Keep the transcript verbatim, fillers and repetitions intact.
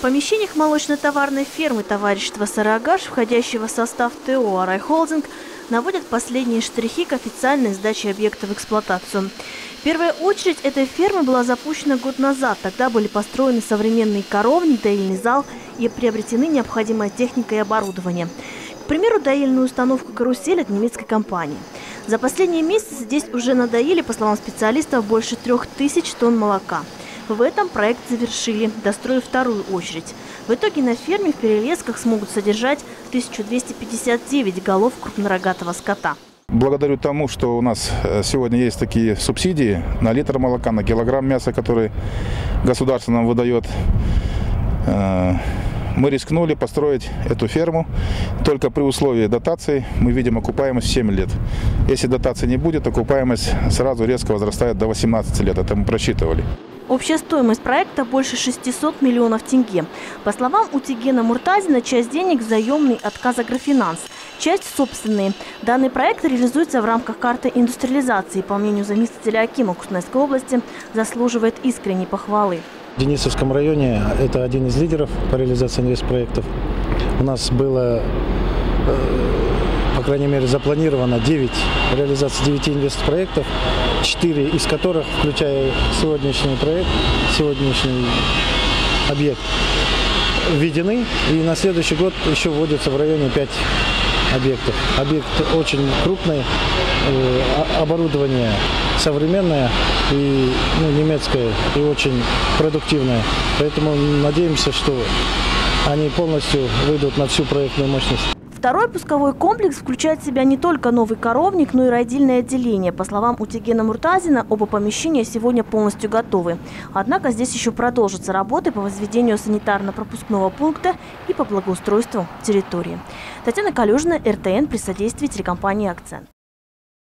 помещениях молочно-товарной фермы товарищества «Сарыагаш», входящего в состав ТО «Арай Холдинг», наводят последние штрихи к официальной сдаче объекта в эксплуатацию. Первая очередь этой фермы была запущена год назад. Тогда были построены современные коровник, доильный зал и приобретены необходимая техника и оборудование. К примеру, доильную установку «Карусель» от немецкой компании. За последние месяцы здесь уже надоили, по словам специалистов, больше трех тысяч тонн молока. В этом проект завершили, достроив вторую очередь. В итоге на ферме в Перелесках смогут содержать тысячу двести пятьдесят девять голов крупнорогатого скота. Благодарю тому, что у нас сегодня есть такие субсидии на литр молока, на килограмм мяса, который государство нам выдает, мы рискнули построить эту ферму. Только при условии дотации мы видим окупаемость в семь лет. Если дотации не будет, окупаемость сразу резко возрастает до восемнадцати лет. Это мы просчитывали. Общая стоимость проекта больше шестисот миллионов тенге. По словам Утигена Муртазина, часть денег заемный от Казагрофинанс, часть собственные. Данный проект реализуется в рамках карты индустриализации. По мнению заместителя акима Кустанайской области, заслуживает искренней похвалы. В Денисовском районе это один из лидеров по реализации инвестпроектов. У нас было, по крайней мере, запланировано девять реализаций девяти инвестпроектов, четыре из которых, включая сегодняшний проект, сегодняшний объект, введены. И на следующий год еще вводится в районе пять объектов. Объект очень крупный, оборудование современное и ну, немецкое, и очень продуктивное. Поэтому надеемся, что они полностью выйдут на всю проектную мощность. Второй пусковой комплекс включает в себя не только новый коровник, но и родильное отделение. По словам Утигена Муртазина, оба помещения сегодня полностью готовы. Однако здесь еще продолжатся работы по возведению санитарно-пропускного пункта и по благоустройству территории. Татьяна Калюжина, эр тэ эн, при содействии телекомпании «Акцент».